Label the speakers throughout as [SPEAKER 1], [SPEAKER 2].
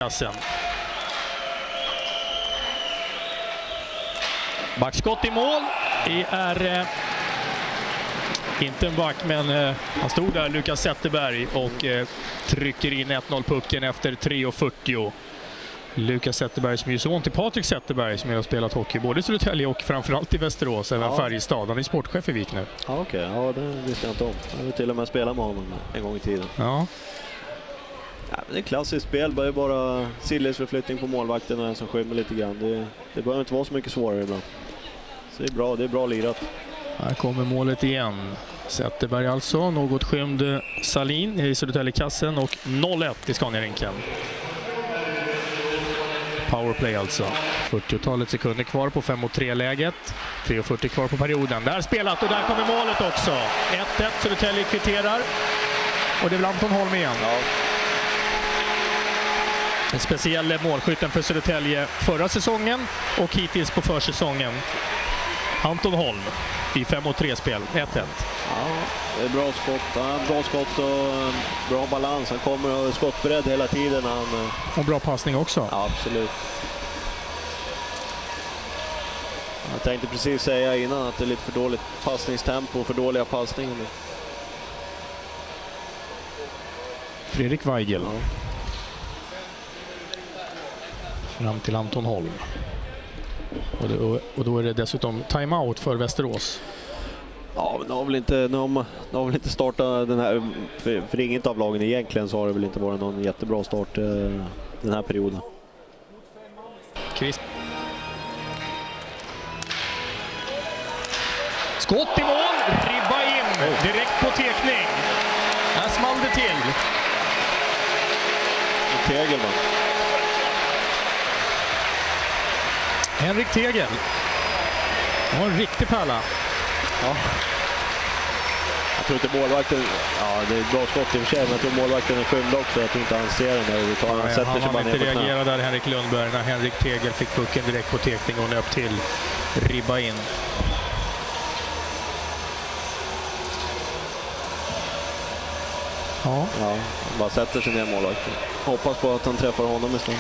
[SPEAKER 1] Backskott i mål. Det är inte en back, men han stod där, Lukas Zetterberg, och trycker in 1-0-pucken efter 3:40. Lukas Zetterberg som är son till Patrik Zetterberg som har spelat hockey både i Södertälje och framförallt i Västerås, även Färjestad. Han är sportchef i Vik nu.
[SPEAKER 2] Ja, okej. Ja, det visste jag inte om. Jag vill till och med spela med honom en gång i tiden.
[SPEAKER 1] Ja.
[SPEAKER 2] Ja, det är klassiskt spel, det är bara sidledsförflyttning på målvakten och en som skymmer lite grann. Det behöver inte vara så mycket svårare ibland. Så det är bra lirat.
[SPEAKER 1] Här kommer målet igen. Zetterberg alltså, något skymd Salin i Södertäljekassen och 0-1 i Scania-rinken. Powerplay alltså. 40-talet sekunder kvar på 5-3-läget. 3:40 kvar på perioden. Där spelat och där kommer målet också. 1-1, Södertälje kvitterar. Och det är väl Anton Holm igen.
[SPEAKER 2] Ja.
[SPEAKER 1] En speciell målskytten för Södertälje förra säsongen och hittills på försäsongen. Anton Holm i 5-3-spel. 1-1.
[SPEAKER 2] Ja, det är bra skott. Bra skott och bra balans. Han kommer och är skottberedd hela tiden.
[SPEAKER 1] Och bra passning också.
[SPEAKER 2] Ja, absolut. Jag tänkte precis säga innan att det är lite för dåligt passningstempo och för dåliga passningar.
[SPEAKER 1] Fredrik Weigel. Ja. Fram till Anton Holm. Och då är det dessutom timeout för Västerås.
[SPEAKER 2] Ja, men de har väl inte startat den här, för inget av lagen egentligen så har det väl inte varit någon jättebra start den här perioden.
[SPEAKER 1] Skott i mål, ribba in, direkt på tekning. Här small det till.
[SPEAKER 2] Tegelman.
[SPEAKER 1] Henrik Tegel. Ja, en riktig pärla.
[SPEAKER 2] Ja. Jag tror inte målvakten... Ja, det är ett bra skott i och för sig, men jag tror målvakten är skymd också. Jag tror inte han ser den där.
[SPEAKER 1] Han var inte reagerad där, Henrik Lundberg, när Henrik Tegel fick pucken direkt på tekning och nöp till. Ribba in.
[SPEAKER 2] Ja, bara sätter sig ner målvakten. Hoppas på att han träffar honom istället.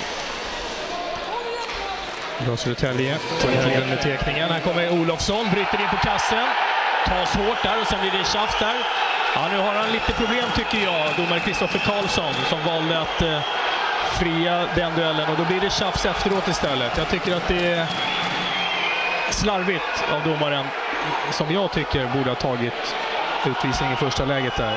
[SPEAKER 1] Bra Södertälje, Tegel med tekningen. Här kommer Olofsson, bryter in på kassen. Tas hårt där och sen blir det tjafs där. Ja, nu har han lite problem tycker jag, domare Kristoffer Karlsson, som valde att fria den duellen. Och då blir det tjafs efteråt istället. Jag tycker att det är slarvigt av domaren, som jag tycker borde ha tagit utvisning i första läget där.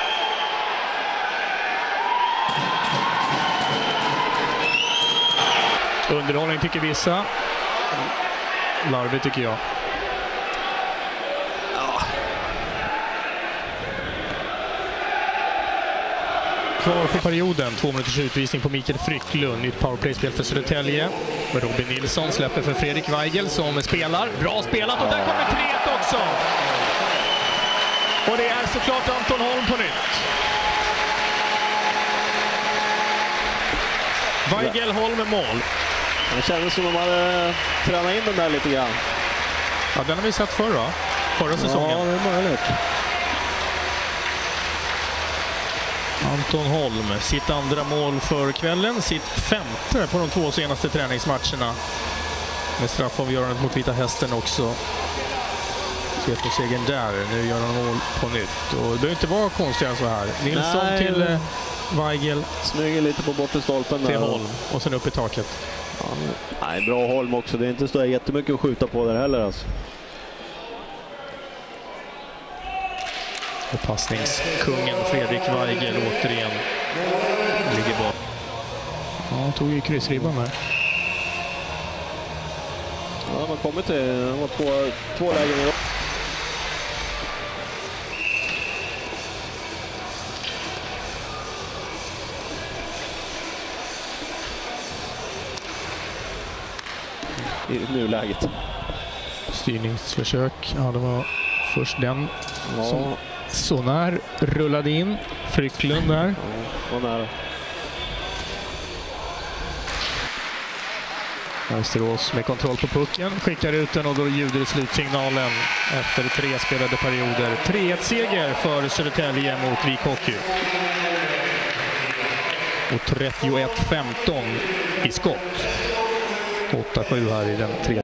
[SPEAKER 1] Underhållning tycker vissa. Larvigt tycker jag.
[SPEAKER 2] Ja.
[SPEAKER 1] Kvar på perioden. 2 minuters utvisning på Mikael Frycklund. Nytt powerplay-spel för Södertälje. Robin Nilsson släpper för Fredrik Weigel som spelar. Bra spelat och där kommer 3-1 också. Och det är såklart Anton Holm på nytt. Weigel, Holm med mål.
[SPEAKER 2] Det kändes som de hade tränat in den där lite grann.
[SPEAKER 1] Ja, den har vi sett förra säsongen.
[SPEAKER 2] Ja, det är möjligt.
[SPEAKER 1] Anton Holm, sitt andra mål för kvällen, sitt 5:e på de 2 senaste träningsmatcherna. Med straffavgörandet mot Vita Hästen också. Ser på segern där, nu gör han mål på nytt. Och det behöver inte vara konstigare så här. Nilsson till Weigel.
[SPEAKER 2] Smyger lite på bortre stolpen
[SPEAKER 1] till Holm och sen upp i taket.
[SPEAKER 2] Ja, nej, bra Holm också. Det är inte så jättemycket att skjuta på där heller alltså.
[SPEAKER 1] Och passningskungen Fredrik Weigel återigen ligger bort. Ja, han tog ju kryssribban här.
[SPEAKER 2] Ja, de har kommit till två lägen idag. I nuläget.
[SPEAKER 1] Styrningsförsök. Ja, det var först den som så när rullade in. Frycklund där.
[SPEAKER 2] Ja, nära.
[SPEAKER 1] Västerås med kontroll på pucken. Skickar ut den och då ljuder slutsignalen efter 3 spelade perioder. 3-1-seger för Södertälje mot Vik Hockey. Och 31-15 i skott. 8-7 här i den tredje.